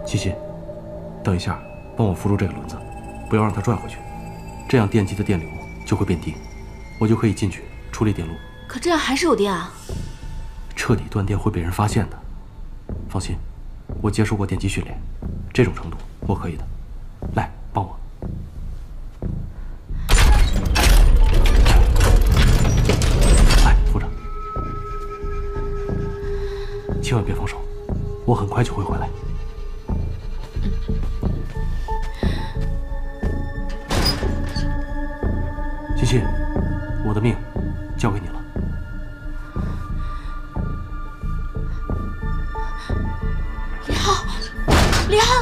西西，等一下，帮我扶住这个轮子，不要让它转回去，这样电机的电流就会变低，我就可以进去处理电路。 可这样还是有电啊！ 彻底断电会被人发现的。放心，我接受过电机训练，这种程度我可以的。来，帮我。来，扶着，千万别放手，我很快就会回来。西西，我的命交给你了。 李浩，李浩，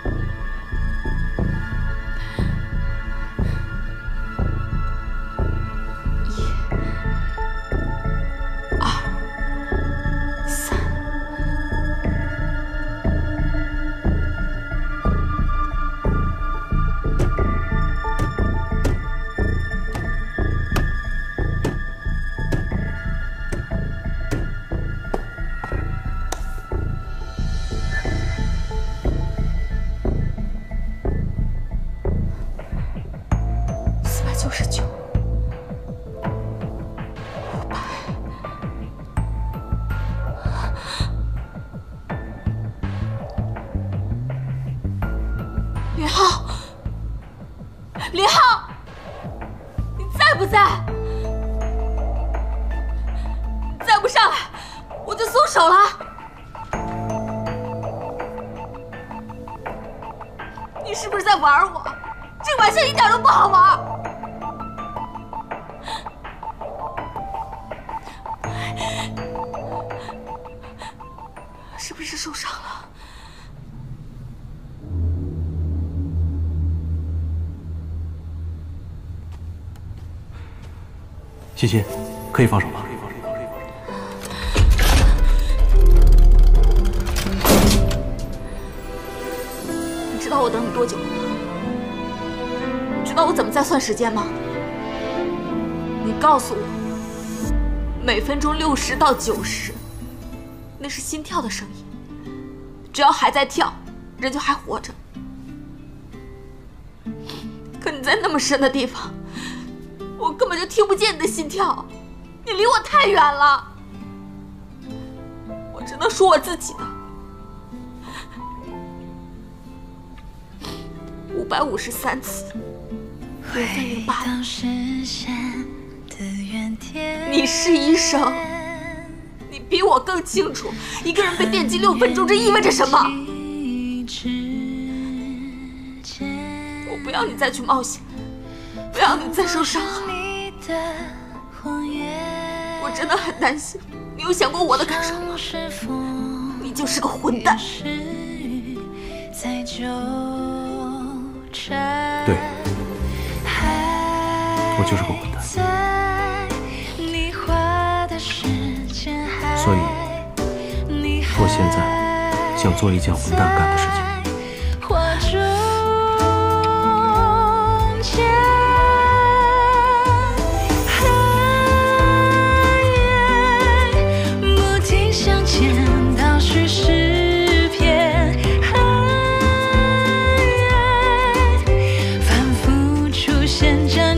李浩，李浩，你在不在？再不上来，我就松手了。你是不是在玩我？这玩笑一点都不好玩。是不是受伤了？ 欣欣，可以放手了。 你知道我等你多久了吗？你知道我怎么在算时间吗？你告诉我，每分钟60到90，那是心跳的声音。只要还在跳，人就还活着。可你在那么深的地方，我根本就听不见你的心跳，你离我太远了。我只能说我自己的。553次，608次。你是医生，你比我更清楚，一个人被电击6分钟，这意味着什么。我不要你再去冒险，不要你再受伤害。我真的很担心，你有想过我的感受吗？你就是个混蛋。 对，我就是个混蛋。所以，我现在想做一件混蛋干的事情。 反复出现着